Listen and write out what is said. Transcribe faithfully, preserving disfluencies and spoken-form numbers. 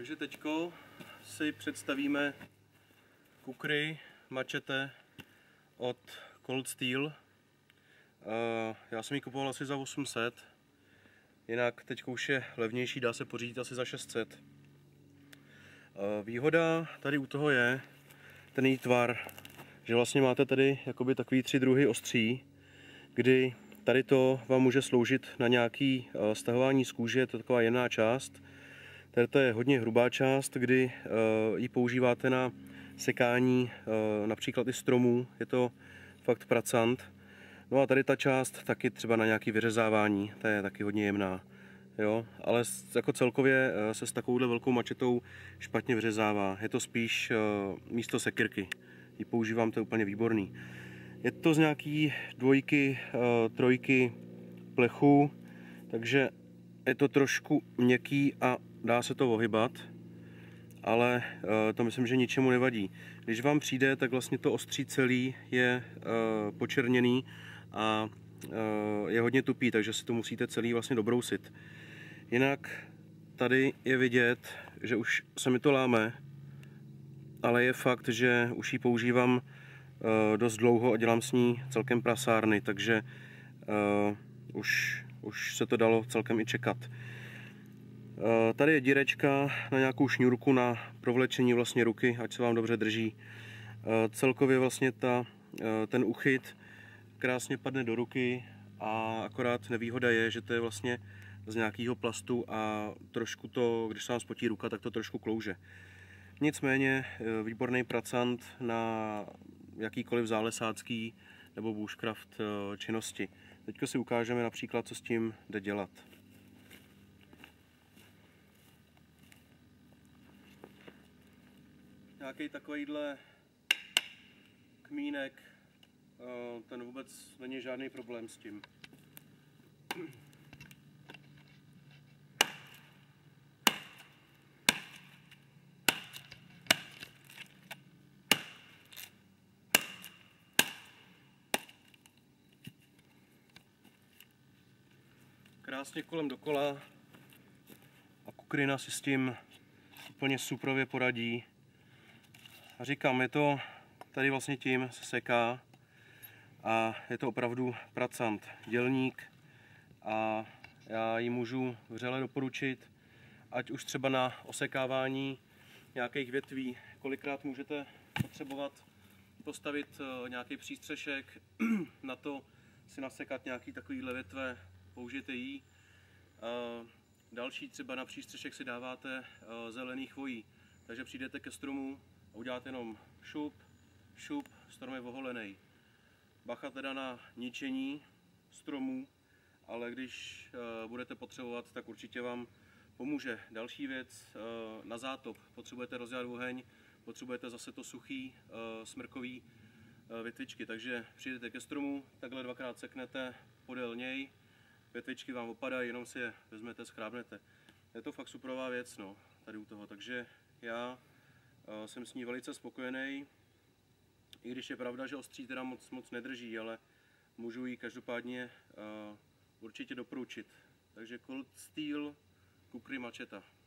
Takže teďko si představíme kukry machete od Cold Steel. Já jsem ji kupoval asi za osm set, jinak teďko už je levnější, dá se pořídit asi za šest set. Výhoda tady u toho je ten její tvar, že vlastně máte tady jakoby takový tři druhy ostří, kdy tady to vám může sloužit na nějaký stahování z kůže, je to taková jemná část. Tady to je hodně hrubá část, kdy ji používáte na sekání například i stromů, je to fakt pracant. No a tady ta část taky třeba na nějaké vyřezávání, ta je taky hodně jemná. Jo? Ale jako celkově se s takovouhle velkou mačetou špatně vyřezává. Je to spíš místo sekyrky. Ji používám, to je úplně výborný. Je to z nějaký dvojky, trojky plechu, takže je to trošku měkký a dá se to ohybat, ale to myslím, že ničemu nevadí. Když vám přijde, tak vlastně to ostří celý je počerněný a je hodně tupý, takže si to musíte celý vlastně dobrousit. Jinak tady je vidět, že už se mi to láme, ale je fakt, že už ji používám dost dlouho a dělám s ní celkem prasárny, takže uh, už, už se to dalo celkem i čekat. Uh, tady je dírečka na nějakou šňůrku na provlečení vlastně ruky, ať se vám dobře drží. Uh, celkově vlastně ta, uh, ten uchyt krásně padne do ruky a akorát nevýhoda je, že to je vlastně z nějakého plastu a trošku to, když se vám spotí ruka, tak to trošku klouže. Nicméně výborný pracant na jakýkoliv zálesácký nebo bushcraft činnosti. Teďka si ukážeme například, co s tím jde dělat. Nějaký takovýhle kmínek, ten vůbec není žádný problém s tím. Krásně kolem dokola a kukrina si s tím úplně suprově poradí. A říkám, je to tady vlastně tím se seká a je to opravdu pracant, dělník a já ji můžu vřele doporučit, ať už třeba na osekávání nějakých větví. Kolikrát můžete potřebovat postavit nějaký přístřešek, na to si nasekat nějaký takovýhle větve, použijete ji. Další třeba na přístřešek si dáváte zelený chvojí, takže přijdete ke stromu a uděláte jenom šup, šup, strom je oholený. Bacha teda na ničení stromů, ale když budete potřebovat, tak určitě vám pomůže. Další věc, na zátop potřebujete rozdělat oheň, potřebujete zase to suchý, smrkový větvičky, takže přijdete ke stromu, takhle dvakrát seknete podél něj, větvičky vám opadají, jenom si je vezmete, schrábnete. Je to fakt superová věc, no, tady u toho, takže já uh, jsem s ní velice spokojený, i když je pravda, že ostří teda moc, moc nedrží, ale můžu ji každopádně uh, určitě doporučit. Takže Cold Steel Kukry macheta.